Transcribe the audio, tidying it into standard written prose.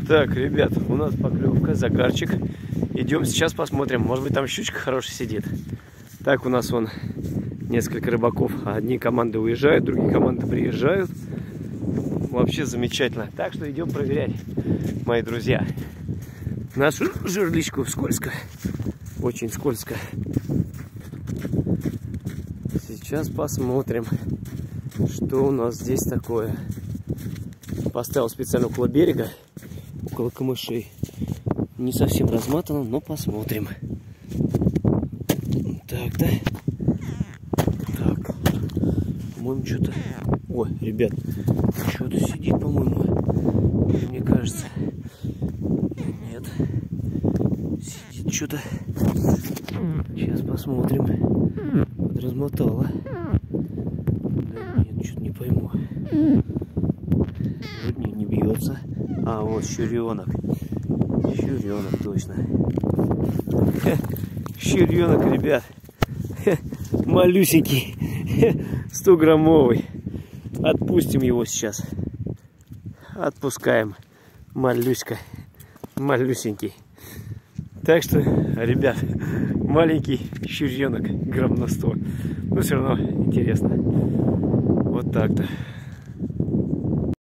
Так, ребят, у нас поклевка, загарчик. Идем сейчас посмотрим, может быть там щучка хорошая сидит. Так, у нас вон несколько рыбаков. Одни команды уезжают, другие команды приезжают. Вообще замечательно. Так что идем проверять, мои друзья. Нашу жерличку скользко. Очень скользко. Сейчас посмотрим, что у нас здесь такое. Поставил специально около берега, около камышей. Не совсем разматано, но посмотрим. Так, да? Так. По-моему, что-то... Ой, ребят, что-то сидит, по-моему. Мне кажется. Нет. Сидит что-то. Сейчас посмотрим. Размотала. Да нет, что-то не пойму. Вроде не бьется. А, вот щуренок. Щуренок, точно. Щуренок, ребят. Малюсенький. 100-граммовый. Отпустим его сейчас. Отпускаем. Малюська. Малюсенький. Так что, ребят, маленький щуренок, грамм на 100. Но все равно интересно. Вот так-то.